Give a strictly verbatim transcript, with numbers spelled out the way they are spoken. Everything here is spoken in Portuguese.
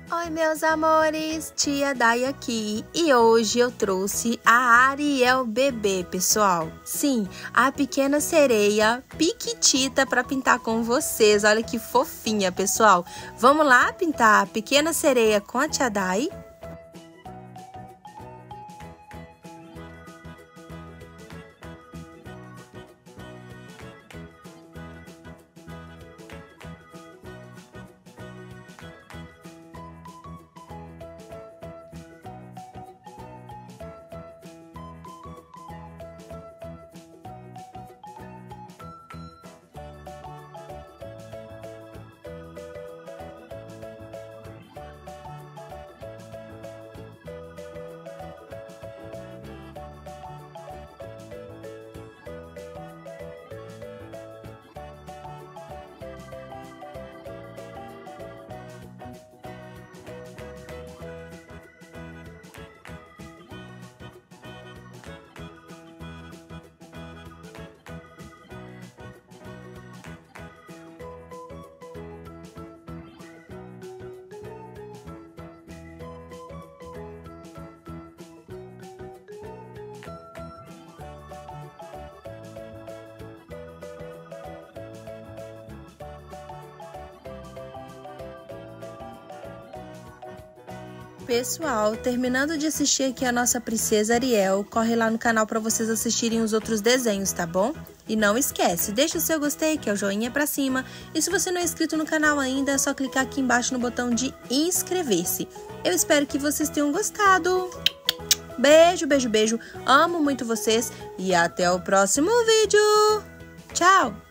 Oi, meus amores, tia Day aqui e hoje eu trouxe a Ariel bebê, pessoal. Sim, a pequena sereia Piquitita para pintar com vocês. Olha que fofinha, pessoal. Vamos lá pintar a pequena sereia com a tia Day? Pessoal, terminando de assistir aqui a nossa princesa Ariel, corre lá no canal para vocês assistirem os outros desenhos, tá bom? E não esquece, deixa o seu gostei, que é o joinha pra cima. E se você não é inscrito no canal ainda, é só clicar aqui embaixo no botão de inscrever-se. Eu espero que vocês tenham gostado. Beijo, beijo, beijo. Amo muito vocês e até o próximo vídeo. Tchau!